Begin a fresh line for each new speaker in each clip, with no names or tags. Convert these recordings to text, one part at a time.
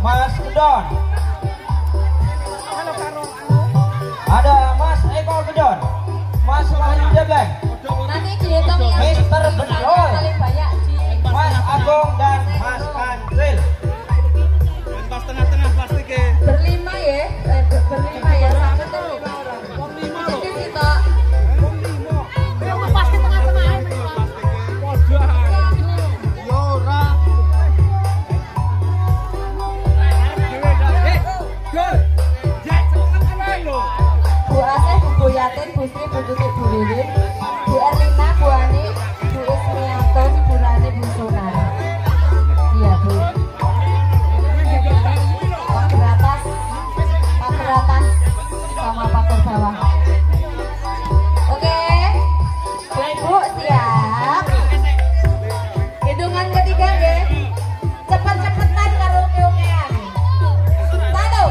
Mas Gedon. Ada Mas Eko Gedon, Mas Wahyu Debleng,
nanti dihitung yang
Mister Bedol,
paling banyak di
Mas Agung dan Mas Kantril.
Pas tengah-tengah plastiknya.
berlima ya, berlima ya, sama tuh. Jadi kita pasti tengah-tengah. Bu Asih, Bu Boyatin, Bu Sri, Bu Tutik, Bu Wiwin, Bu Erlina, Bu Ani, Bu Ismiatun, Bu Rani, Bu Sunar. Iya Bu. Pak Beratas sama Pak Bawah. Oke, Bu Ibu siap. Hitungan ketiga ya. Cepet-cepetan karo oke-okean. 1,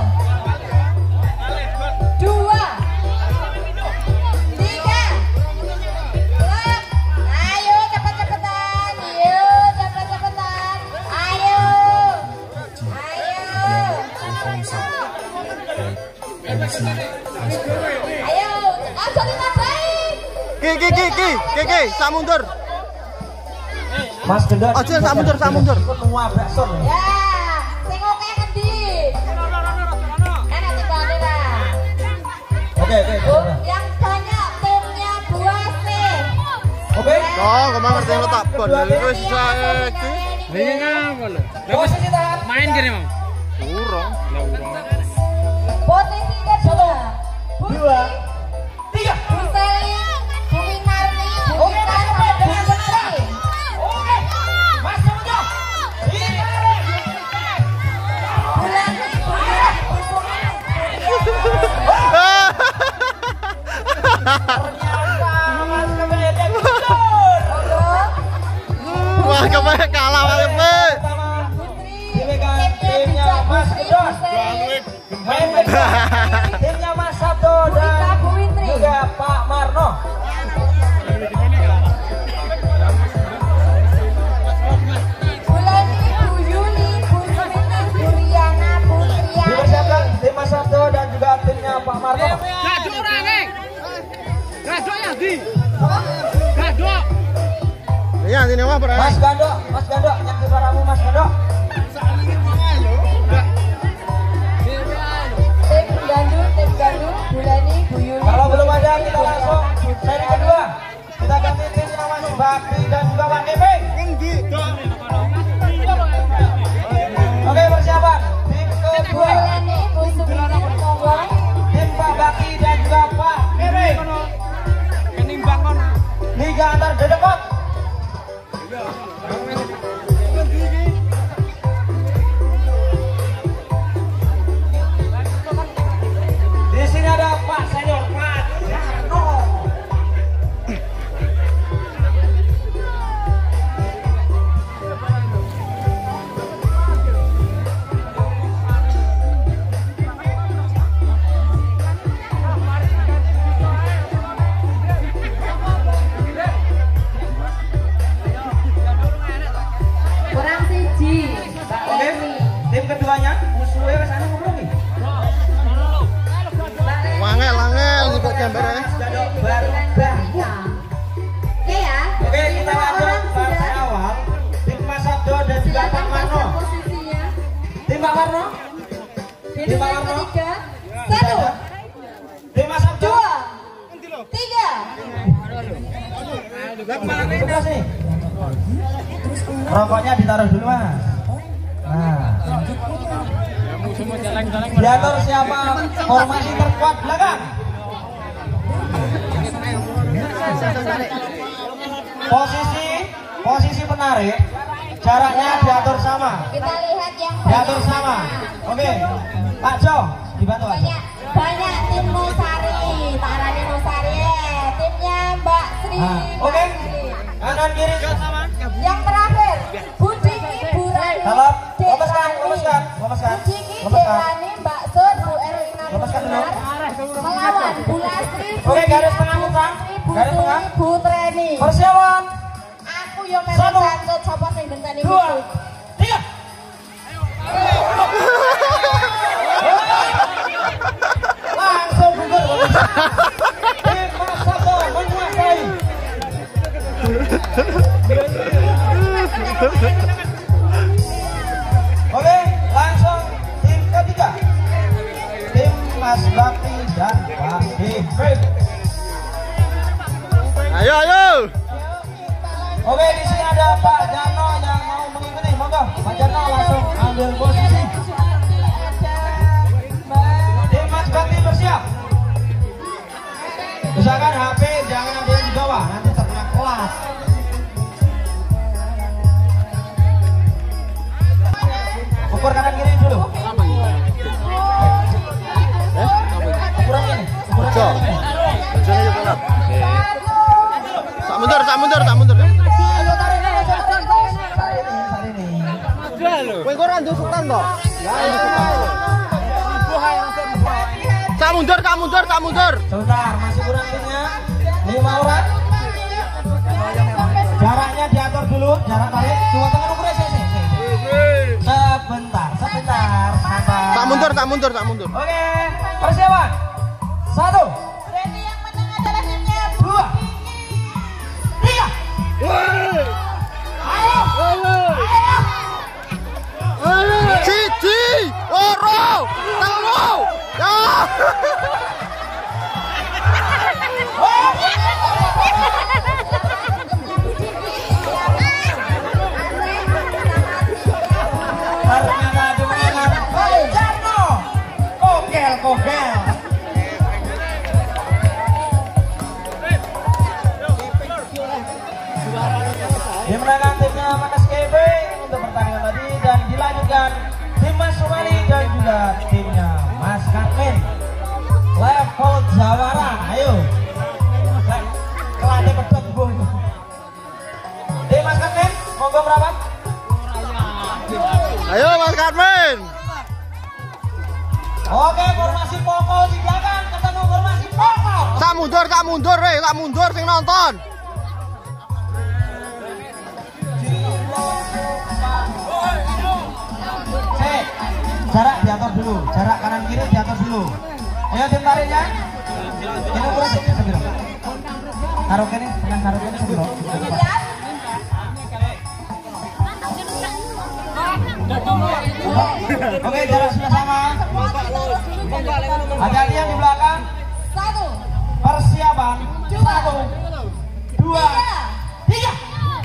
2, 3. Ayo cepet-cepetan. Ayo cepet-cepetan. Ayo. Ayo, aja ditambahin.
Ki, sak mundur.
Mas Gedon.
Aja sak mundur.
Semua bakso.
Ya, sing oke ngendi? Enak tinggalin lah.
Oke.
Yang banyak timnya Bu Asih.
Oke.
Oh, kemana ngerti lo tak bon. Wis saiki.
Ini ngapa lho?
Posisi tahan.
Main kene, Mang.
Urung.
Posisi kedua. Bu
2, 3.
Bu Selin, Bu Winarti, Bu Wita, sama Bu Putri.
Oke. Mas Semujo. Ditarik.
Bu Lani, Bu Wirat, Bu Sumi, Bu
Ternyata Mas Kebeledek mundur.
Monggo.
Wah, kepe kalah wae, Pe.
Dipegang timnya Mas Gedon. Timnya Mas Sabdo dan juga Pak Marno.
Bu Lani, Bu Yuli, Bu Smiti, Bu Riana, Bu Triani.
Dipersiapkan tim Mas Sabdo dan juga timnya Pak Marno.
Gadok ora, Neng. Gadok ya, Di. Gadok.
Iya, sini wah, Bro.
Mas Gandok, nyanyi suaramu Mas Gandok.
Tim gandul, Bu Lani, Bu Yuli.
Kalau belum ada kita langsung seri kedua. Kita ganti timnya Mas Bakti dan juga Pak Epeng. Oke, persiapan tim
Bu
kedua.
Lani, Bu Sumi, monggo.
Tim Pak Bakti dan juga Pak Epeng. Liga antar dedekot. Di sini ada Pak Senior Pak Jarno.
Kurang siji.
Oke, tim keduanya musuhnya ke sana ngobrol nih.
Wangel iki kok gambarnya.
Gadok baru bahu.
Oke ya.
Oke, kita lanjut
orang
fase
sudah.
awal. Tim Mas Sabdo dan juga Pak
Silakan
Marno.
pasang posisinya.
Tim Pak Marno.
Hitungan ketiga. 1,
Tim Mas Sabdo.
2, 3.
Sebelah sini. Rokoknya ditaruh dulu Mas. Nah, diatur siapa formasi terkuat belakang. Posisi penarik jaraknya diatur sama.
Kita lihat yang
Diatur
banyak.
sama. Oke, Pak Jo dibantu Pak Jo.
Banyak tim Nusari, Tarani Nusari, timnya Mbak Sri.
Nah, oke. Kanan kiri.
Yang terakhir, Bu Diki, Bu Rani,
Kalau
Dek
lepaskan.
Bu Diki, Dek Rani, Mbak Sun, Bu Erlina
Lepaskan dulu.
Sunar, melawan Bu Lastri, Bu
Oke, garis
Dian,
tengah
Bu
muka.
Sastri, Bu
Garis
Suri,
tengah.
Bu Treni.
Persiapan.
Aku yang
Satu.
memang santut sapa sing ngenteni
2, 3. Baik.
Ayo, ayo.
Oke, di sini ada Pak Jarno yang mau mengikuti. Monggo, Pak Jarno langsung ambil posisi. Tim Mas Bakti bersiap. Usahakan HP jangan ada yang di bawah, nanti terkena kelas. Ukur kanan kiri dulu. Ukurannya nih, ukurannya nih.
Bajone yo kolap. Tak mundur, tak mundur, tak mundur. Kowe kok ora nduk sultan to? Tak mundur, tak mundur, tak mundur.
Sebentar, masih kurang timnya 5 orang. Jaraknya diatur dulu, jarak tarik. Coba tangan ukurnya sini. Sebentar, sebentar, sabar.
Tak mundur, tak mundur, tak mundur.
Oke, persiapan. 1.
Berarti yang menang adalah timnya
2, 3. Ayo.
Siji, loro, telu. Ya.
Ternyata dimenangkan Pak Jarno. Kokel, kokel. Dimenangkan timnya Manas KB untuk pertandingan tadi dan dilanjutkan tim Mas Sumali dan juga timnya Mas Katmin level Jawara. Ayo kelade pedot bu. Tim Mas Katmin monggo merapat.
Ayo Mas Karmen.
Oke, formasi pokok di belakang ketemu formasi pokok.
Tak mundur, tak mundur sing nonton.
Jarak diatur dulu, jarak kanan kiri diatur dulu. Ayo tim tariknya. Ini ukuran sebiro. Taruh kene, tengah taruh kene sebiro. Oke, jarak sudah sama. Hati-hati yang di belakang.
1.
Persiapan. 1, 2, 3.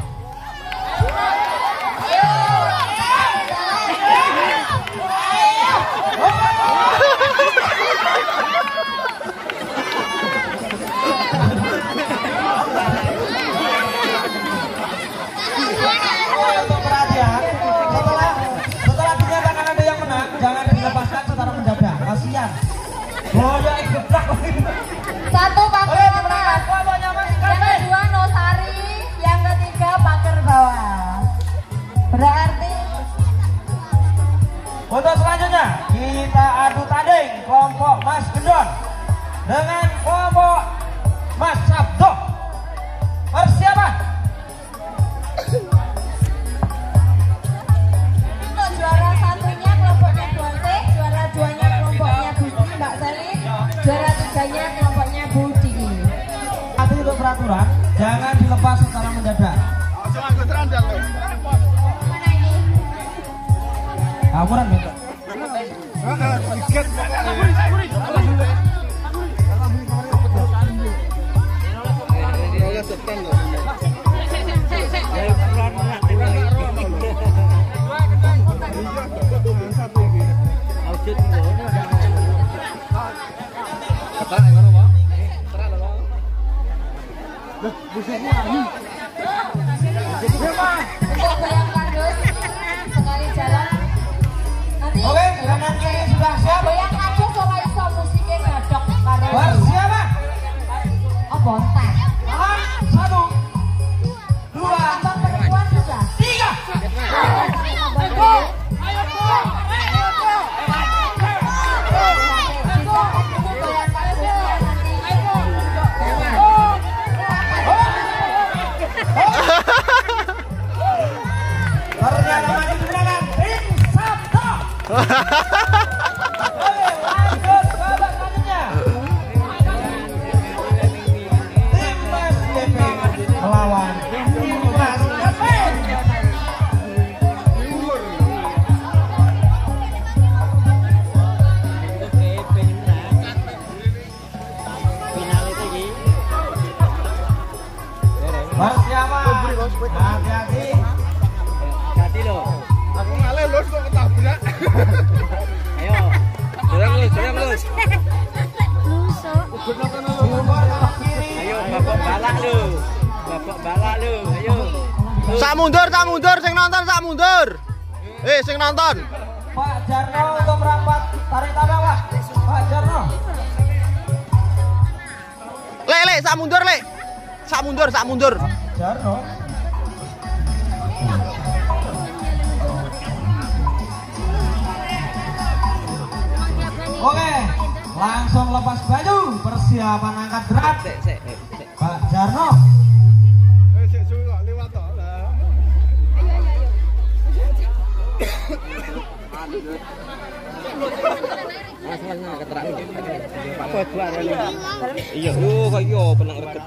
Untuk perhatian, setelah dinyatakan ada yang menang, jangan dilepaskan secara mendadak. Kasihan. Boyo geblak.
1 pagar atas,
Kelompoknya Mas
yang
Katmin.
kedua Nosari, yang ketiga pagar bawah. Berarti
Untuk selanjutnya kita adu tanding kelompok Mas Gendon dengan kelompok Mas Sabdo. Persiapan.
untuk juara satunya kelompoknya Bonte, juara duanya kelompoknya Gusti Mbak Sali, juara tiganya kelompoknya Budi.
Tapi untuk peraturan jangan dilepas secara mendadak.
Mana ini?
Kamuran minta.
Untuk goyang kardus sekali jalan. Nanti
Oke, kanan kiri sudah siap.
goyang kardus ora iso musiknya gadok karo.
Persiapan.
Oh, bontek.
Tahan. 1, 2,
Tambah perempuan sudah.
3. Ternyata masih dimenangkan tim Sabdo. Oke, lanjut babak selanjutnya. Tim Mas DP melawan tim Mas Katmin.
Ayo. Dorong lu. Ayo bapak balak lu. Ayo.
Sak mundur sing nonton sak mundur. Sing nonton.
Pak Jarno untuk merapat tarik tambah Pak. Pak Jarno.
Lek, sak mundur, Lek. Sak mundur.
Jarno. Oke, langsung lepas baju, persiapan angkat berat. Pak Jarno.
Iya, kok iya penang reket.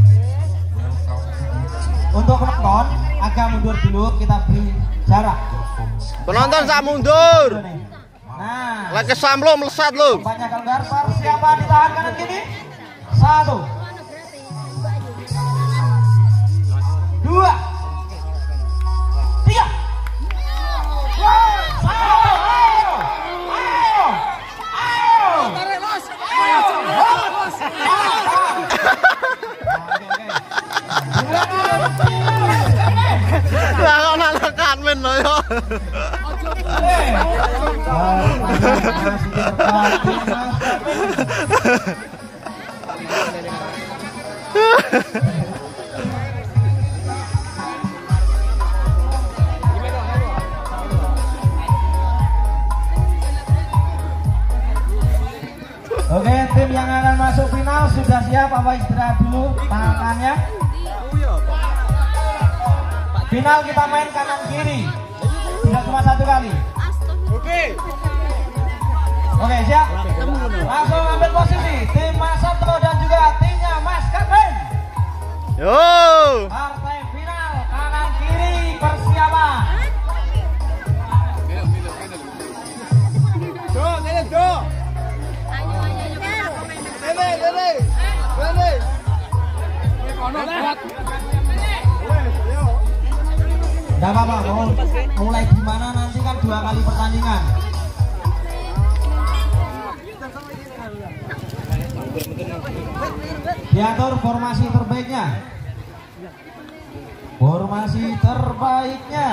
Untuk penonton agak mundur dulu, kita beri jarak.
Penonton sak mundur.
Nah,
Lek kesam lo melesat lo.
banyak kelgar, persiapan ditahan kanan kiri. 1 2 3.
Lah ana tekan men lho yo.
Oke, tim yang akan masuk final sudah siap apa istirahat dulu tangannya. Final kita main kanan kiri, tidak cuma satu kali. Oke, siap. Langsung ambil posisi tim Mas Sabto dan juga timnya Mas Kevin.
Yo.
Partai final kanan kiri persiapan. Tidak apa-apa, mau mulai gimana nanti kan 2 kali pertandingan. Diatur formasi terbaiknya. Formasi terbaiknya.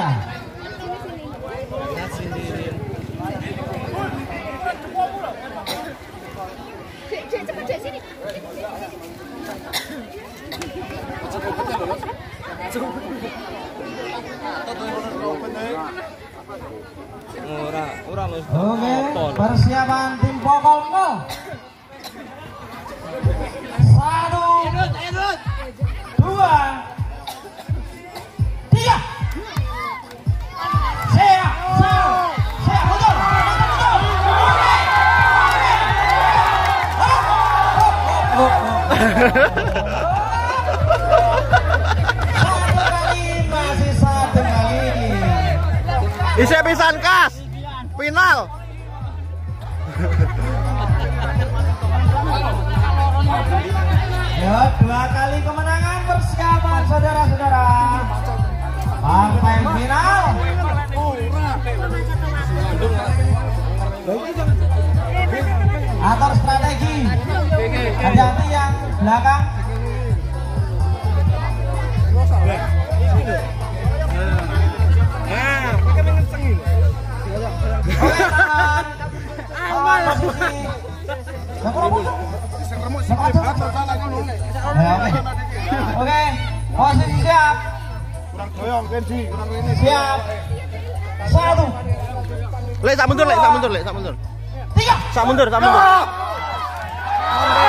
Oke, persiapan tim pokok 0. 1 2 3. Siap, betul. Satu kali, masih satu kali.
Isi pisan kas. Final.
Ya, 2 kali kemenangan persiapan saudara-saudara. Partai final. Atur strategi. Hati-hati yang belakang. Oke, posisi siap. Siap. 1
Lek sak mundur.
3.
Sak mundur.